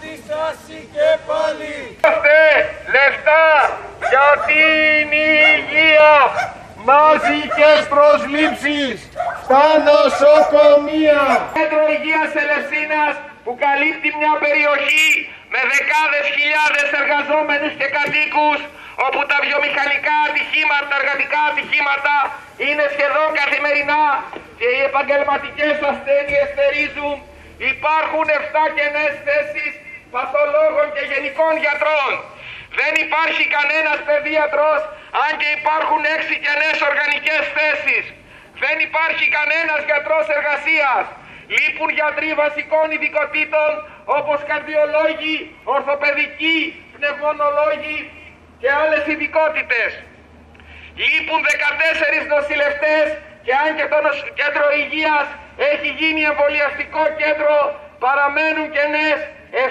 στάση και πάλι. Δώστε λεφτά για την υγεία. Μαζικές προσλήψεις στα νοσοκομεία. Κέντρο Υγείας Ελευσίνας που καλύπτει μια περιοχή με δεκάδες χιλιάδες εργαζόμενους και κατοίκους, όπου τα βιομηχανικά ατυχήματα, τα εργατικά ατυχήματα είναι σχεδόν καθημερινά και οι επαγγελματικές ασθένειες θερίζουν. Υπάρχουν 7 κενές θέσεις παθολόγων και γενικών γιατρών. Δεν υπάρχει κανένας παιδίατρος, αν και υπάρχουν 6 κενές οργανικές θέσεις. Δεν υπάρχει κανένας γιατρός εργασίας. Λείπουν γιατροί βασικών ειδικοτήτων όπως καρδιολόγοι, ορθοπαιδικοί, πνευμονολόγοι και άλλες ειδικότητες. Λείπουν 14 νοσηλευτές και αν και το κέντρο υγείας έχει γίνει εμβολιαστικό κέντρο, παραμένουν κενές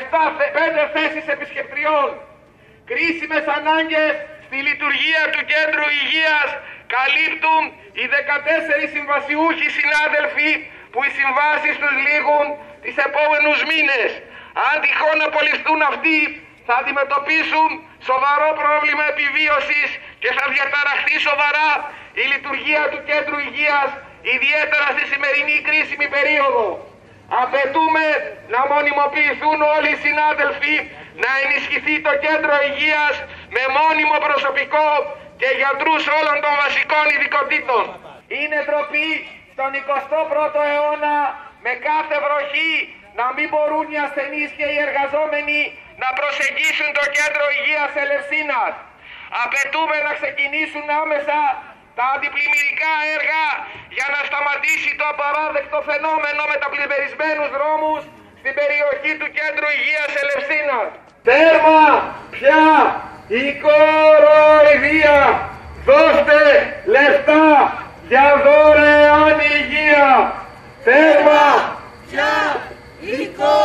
5 θέσεις επισκεπτριών. Κρίσιμες ανάγκες στη λειτουργία του κέντρου υγείας καλύπτουν οι 14 συμβασιούχοι συνάδελφοι που οι συμβάσεις τους λήγουν τις επόμενους μήνες. Αν τυχόν απολυθούν αυτοί, θα αντιμετωπίσουν σοβαρό πρόβλημα επιβίωσης και θα διαταραχθεί σοβαρά η λειτουργία του κέντρου υγείας, ιδιαίτερα στη σημερινή κρίσιμη περίοδο. Απαιτούμε να μονιμοποιηθούν όλοι οι συνάδελφοι, να ενισχυθεί το κέντρο υγείας με μόνιμο προσωπικό και γιατρούς όλων των βασικών ειδικοτήτων. Είναι ντροπή στον 21ο αιώνα με κάθε βροχή να μην μπορούν οι ασθενείς και οι εργαζόμενοι να προσεγγίσουν το κέντρο υγείας Ελευσίνας. Απαιτούμε να ξεκινήσουν άμεσα τα αντιπλημμυρικά έργα για να σταματήσει το απαράδεκτο φαινόμενο με τα πλημμυρισμένους δρόμους στην περιοχή του κέντρου υγείας Ελευσίνας. Τέρμα πια η κοροϊδία! Δώστε λεφτά για δωρεάν υγεία! Τέρμα Πια η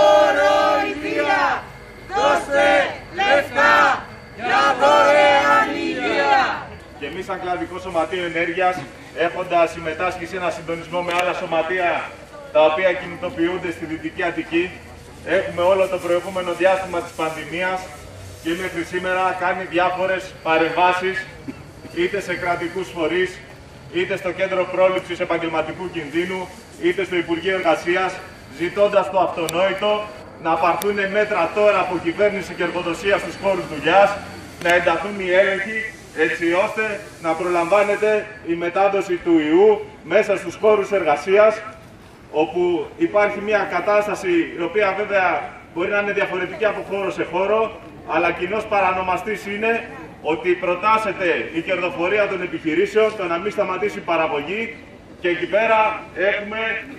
κοροϊδία! Δώστε λεφτά για δωρεάν υγεία! Και εμείς σαν Κλαδικό Σωματείο Ενέργειας, έχοντας συμμετάσχει σε ένα συντονισμό με άλλα σωματεία τα οποία κινητοποιούνται στη Δυτική Αττική, έχουμε όλο το προηγούμενο διάστημα της πανδημίας και μέχρι σήμερα κάνει διάφορες παρεμβάσεις είτε σε κρατικούς φορείς, είτε στο Κέντρο Πρόληψης Επαγγελματικού Κινδύνου, είτε στο Υπουργείο Εργασίας, ζητώντας το αυτονόητο να πάρθουν μέτρα τώρα από κυβέρνηση και εργοδοσία στους χώρους δουλειάς, να ενταθούν οι έλεγχοι, έτσι ώστε να προλαμβάνεται η μετάδοση του ιού μέσα στους χώρους εργασίας, όπου υπάρχει μια κατάσταση η οποία βέβαια μπορεί να είναι διαφορετική από χώρο σε χώρο, αλλά κοινός παρανομαστής είναι ότι προτάσεται η κερδοφορία των επιχειρήσεων, το να μην σταματήσει η παραγωγή και εκεί πέρα έχουμε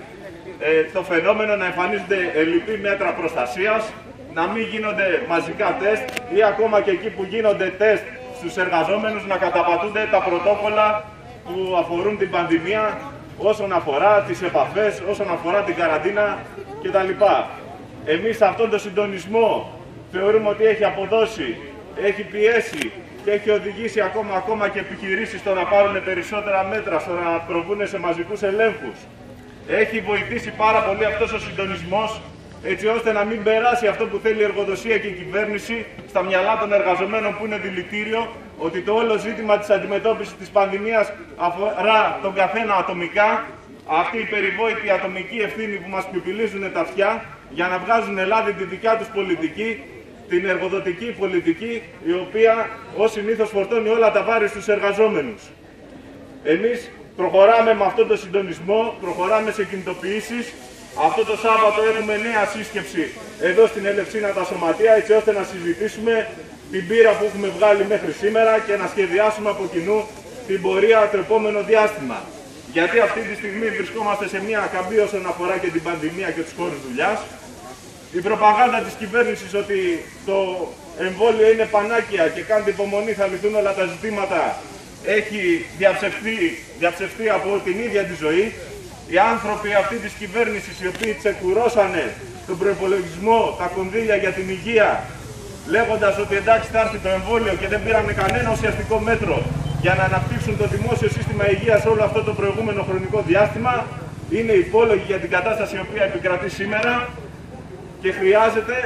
το φαινόμενο να εμφανίζονται ελλειπή μέτρα προστασίας, να μην γίνονται μαζικά τεστ ή ακόμα και εκεί που γίνονται τεστ στους εργαζόμενους να καταπατούνται τα πρωτόκολλα που αφορούν την πανδημία όσον αφορά τις επαφές, όσον αφορά την καραντίνα κτλ. Εμείς αυτόν τον συντονισμό θεωρούμε ότι έχει αποδώσει, έχει πιέσει και έχει οδηγήσει ακόμα και επιχειρήσεις στο να πάρουν περισσότερα μέτρα, στο να προβούν σε μαζικούς ελέγχους. Έχει βοηθήσει πάρα πολύ αυτός ο συντονισμός, έτσι ώστε να μην περάσει αυτό που θέλει η εργοδοσία και η κυβέρνηση στα μυαλά των εργαζομένων που είναι δηλητήριο, ότι το όλο ζήτημα της αντιμετώπισης της πανδημίας αφορά τον καθένα ατομικά, αυτή η περιβόητη ατομική ευθύνη που μας πιπιλίζουν τα αυτιά για να βγάζουν Ελλάδα τη δικιά τους πολιτική, την εργοδοτική πολιτική, η οποία ως συνήθως φορτώνει όλα τα βάρη στους εργαζόμενους. Εμείς προχωράμε με αυτόν τον συντονισμό, προχωράμε σε κινητοποιήσεις. Αυτό το Σάββατο έχουμε νέα σύσκεψη εδώ στην Ελευσίνα τα σωματεία, έτσι ώστε να συζητήσουμε την πείρα που έχουμε βγάλει μέχρι σήμερα και να σχεδιάσουμε από κοινού την πορεία το επόμενο διάστημα. Γιατί αυτή τη στιγμή βρισκόμαστε σε μια καμπή όσον αφορά και την πανδημία και τους χώρους δουλειάς. Η προπαγάνδα της κυβέρνησης ότι το εμβόλιο είναι πανάκια και κάντε υπομονή, θα λυθούν όλα τα ζητήματα, έχει διαψευστεί από την ίδια τη ζωή. Οι άνθρωποι αυτή της κυβέρνησης, οι οποίοι τσεκουρώσανε τον προϋπολογισμό, τα κονδύλια για την υγεία, λέγοντας ότι εντάξει θα έρθει το εμβόλιο και δεν πήρανε κανένα ουσιαστικό μέτρο για να αναπτύξουν το δημόσιο σύστημα υγείας όλο αυτό το προηγούμενο χρονικό διάστημα, είναι υπόλογοι για την κατάσταση η οποία επικρατεί σήμερα και χρειάζεται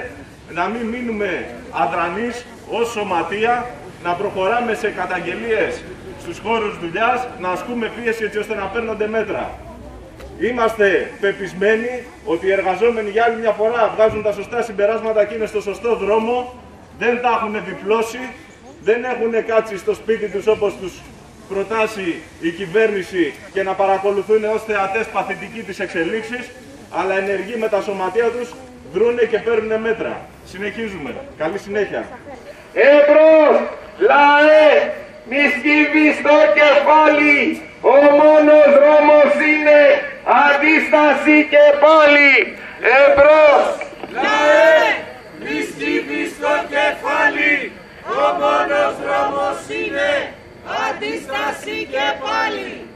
να μην μείνουμε αδρανείς ως σωματεία, να προχωράμε σε καταγγελίες στους χώρους δουλειάς, να ασκούμε πίεση έτσι ώστε να παίρνονται μέτρα. Είμαστε πεπισμένοι ότι οι εργαζόμενοι για άλλη μια φορά βγάζουν τα σωστά συμπεράσματα και είναι στο σωστό δρόμο, δεν τα έχουν διπλώσει, δεν έχουν κάτσει στο σπίτι τους όπως τους προτάσει η κυβέρνηση και να παρακολουθούν ως θεατές παθητικοί τις εξελίξεις, αλλά ενεργοί με τα σωματεία τους δρούνε και παίρνουν μέτρα. Συνεχίζουμε. Καλή συνέχεια. Εμπρός, λαέ, μη σκύβει στο κεφάλι, ο μόνος δρόμος είναι αντίσταση και πάλι. Εμπρός, λαέ, μη σκύβει στο κεφάλι, ο μόνος δρόμος είναι αντίσταση και πάλι.